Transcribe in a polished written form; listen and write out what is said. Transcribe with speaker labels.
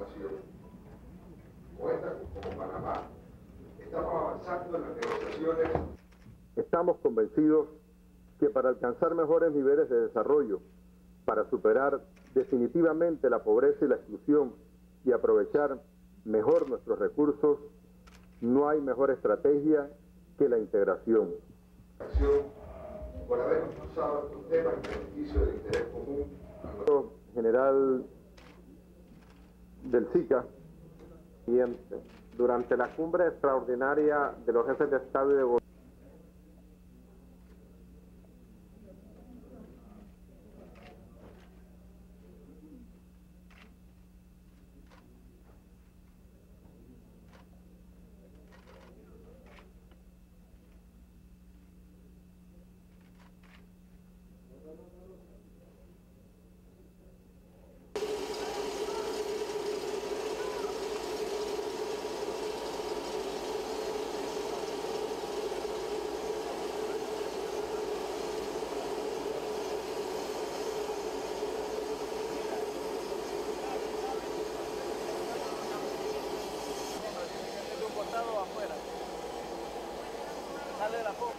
Speaker 1: nación, como esta, como Panamá, estamos avanzando en las negociaciones.
Speaker 2: Estamos convencidos que para alcanzar mejores niveles de desarrollo, para superar definitivamente la pobreza y la exclusión y aprovechar mejor nuestros recursos, no hay mejor estrategia que la integración.
Speaker 1: Por haber impulsado estos temas en beneficio del interés común.
Speaker 2: General del SICA,
Speaker 3: durante la cumbre extraordinaria de los jefes de Estado y de Gobierno,
Speaker 4: afuera. Sale de la foto.